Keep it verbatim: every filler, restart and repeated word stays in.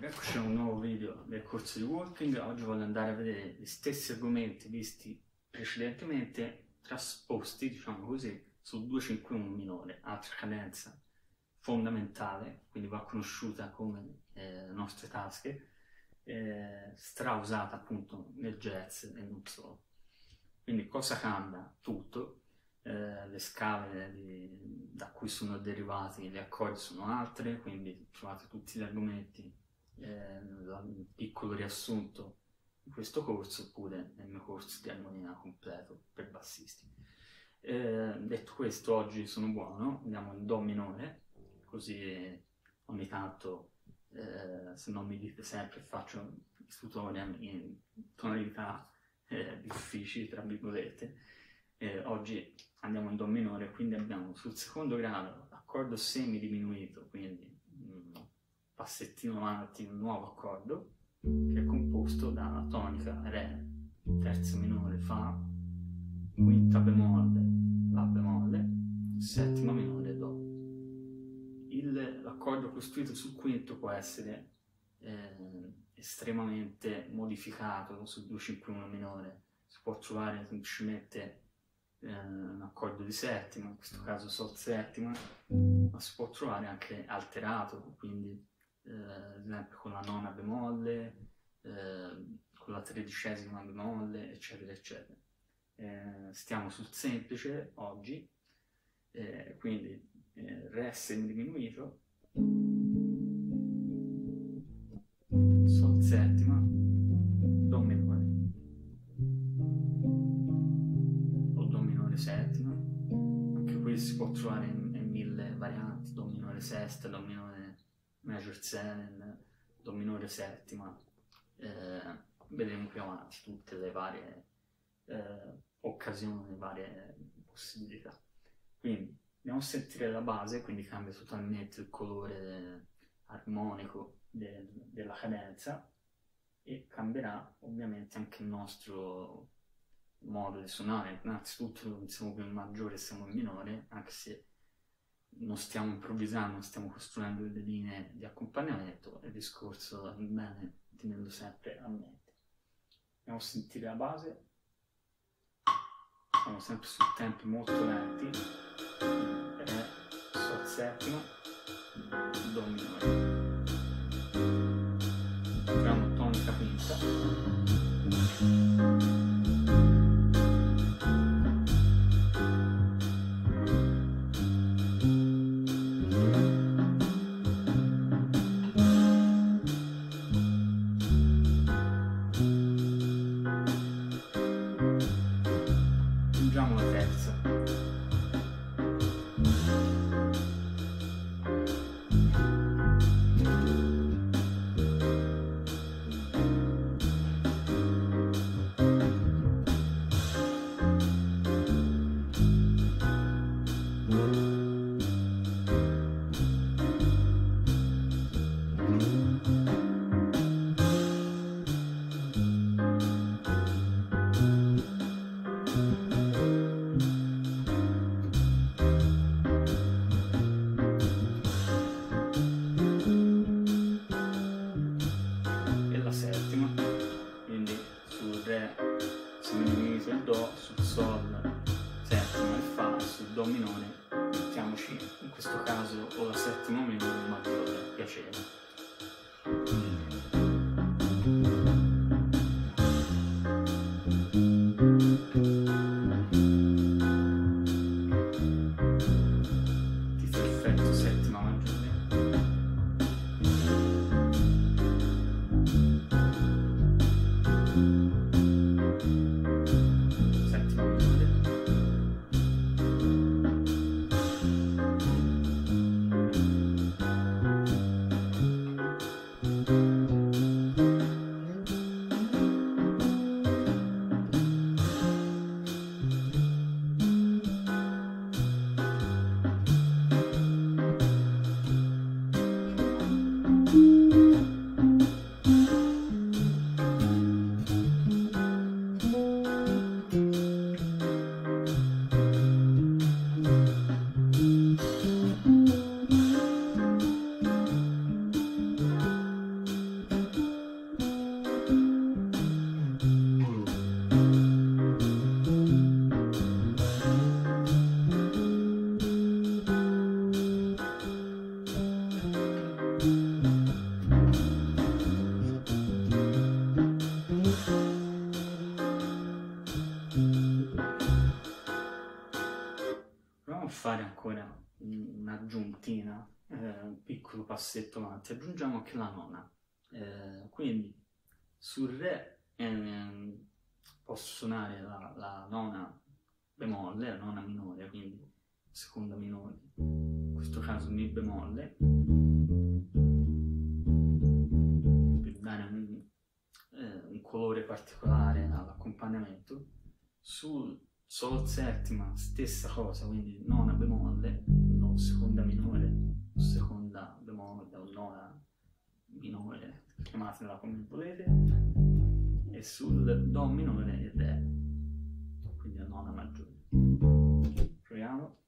Eccoci a un nuovo video del corso di walking. Oggi voglio andare a vedere gli stessi argomenti visti precedentemente, trasposti, diciamo così, sul due cinque uno minore, altra cadenza fondamentale, quindi va conosciuta come eh, nostre tasche, eh, strausata appunto nel jazz e non solo. Quindi cosa cambia? Tutto. Eh, le scale di, da cui sono derivati gli accordi sono altre, quindi trovate tutti gli argomenti eh, nel piccolo riassunto di questo corso oppure nel mio corso di armonia completo per bassisti. Eh, detto questo, oggi sono buono, andiamo in Do minore, così ogni tanto eh, se non mi dite sempre faccio i tutorial in tonalità eh, difficili tra virgolette. Eh, oggi andiamo in Do minore, quindi abbiamo sul secondo grado l'accordo semidiminuito, quindi un passettino avanti, un nuovo accordo che è composto dalla tonica Re, terza minore Fa, quinta bemolle, La bemolle, settima minore Do. L'accordo costruito sul quinto può essere eh, estremamente modificato sul due cinque uno minore, si può trovare semplicemente un accordo di settima, in questo caso Sol settima, ma si può trovare anche alterato, quindi eh, ad esempio con la nona bemolle, eh, con la tredicesima bemolle, eccetera eccetera. Eh, stiamo sul semplice oggi, eh, quindi eh, Re semidiminuito, Sol settima, Do minore, settima, anche qui si può trovare in, in mille varianti, Do minore sesta, Do minore major seven, Do minore settima, eh, vedremo più avanti tutte le varie eh, occasioni, le varie possibilità. Quindi andiamo a sentire la base, quindi cambia totalmente il colore armonico de, della cadenza e cambierà ovviamente anche il nostro modo di suonare. Innanzitutto non siamo più in maggiore, siamo in minore, anche se non stiamo improvvisando, stiamo costruendo delle linee di accompagnamento e il discorso va bene tenendo sempre a mente. Andiamo a sentire la base, siamo sempre su tempi molto lenti, Re, Sol settima, Do minore, troviamo tonica quinta, aggiungiamo la terza, aggiuntina, eh, un piccolo passetto avanti, aggiungiamo anche la nona. Eh, quindi sul Re eh, posso suonare la, la nona bemolle, la nona minore, quindi seconda minore, in questo caso Mi bemolle, per dare un, eh, un colore particolare all'accompagnamento. Sul Sol settima stessa cosa, quindi nona bemolle, no, seconda minore, seconda bemolle o nona minore, chiamatela come volete, e sul Do minore il Re, quindi la nona maggiore. Proviamo.